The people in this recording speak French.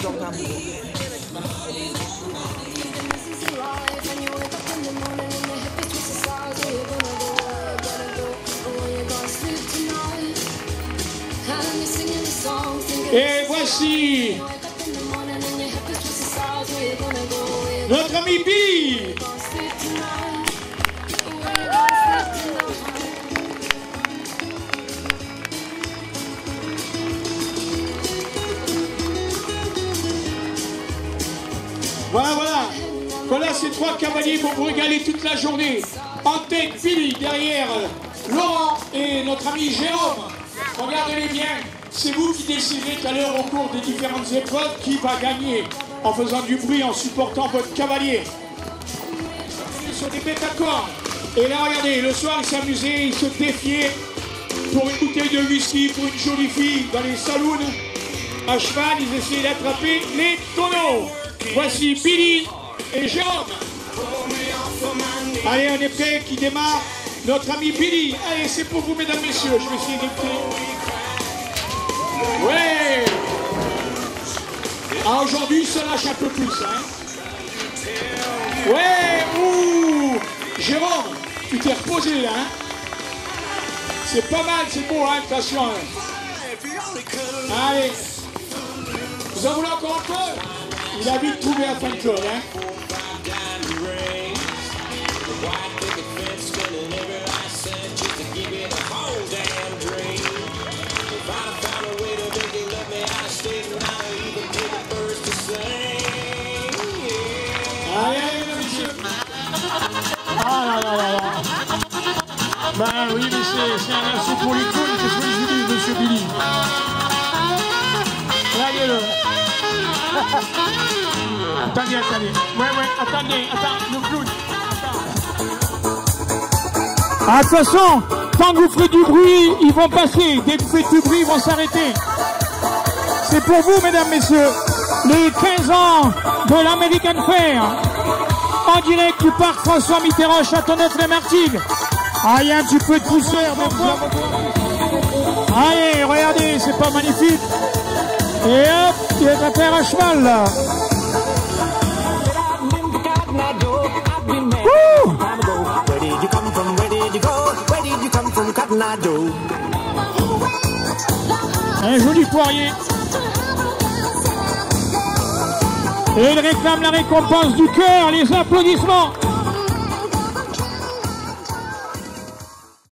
genre d'amour. Et voici notre ami Billy. Voilà ces trois cavaliers pour vous régaler toute la journée. En tête, Billy, derrière Laurent et notre ami Jérôme. Regardez-les bien, c'est vous qui décidez tout à l'heure au cours des différentes épreuves qui va gagner en faisant du bruit, en supportant votre cavalier. Sur des bêtes à corps. Et là, regardez, le soir, ils s'amusaient, ils se défiaient pour une bouteille de whisky, pour une jolie fille dans les saloons. À cheval, ils essayaient d'attraper les tonneaux. Voici Billy et Jérôme. Allez, on est prêt, qui démarre. Notre ami Billy. Allez, c'est pour vous, mesdames, messieurs. Je vais essayer d'écouter. Ouais. Ah, aujourd'hui, il se lâche un peu plus, hein. Ouais, ouh. Jérôme, tu t'es reposé, là, hein. C'est pas mal, c'est beau, hein, attention. Hein. Allez. Vous en voulez encore un peu? Il a vite trouvé un fan club, hein. Allez, monsieur. Ah là là là là. Ben oui, mais c'est un assaut pour les clowns, qu'est-ce que je vous dis, monsieur Billy? Regardez-le. Attendez. Ouais, attendez, le clown. Ah, de toute façon, tant que vous ferez du bruit, ils vont passer. Dès que vous faites du bruit, ils vont s'arrêter. C'est pour vous, mesdames, messieurs, les 15 ans de l'American Fair. En direct du parc François Mitterrand, Châteauneuf-les-Martigues. Ah, il y a un petit peu de poussière, mais allez, regardez, c'est pas magnifique. Et hop, il est à terre à cheval, là. Un joli poirier. Et il réclame la récompense du cœur, les applaudissements.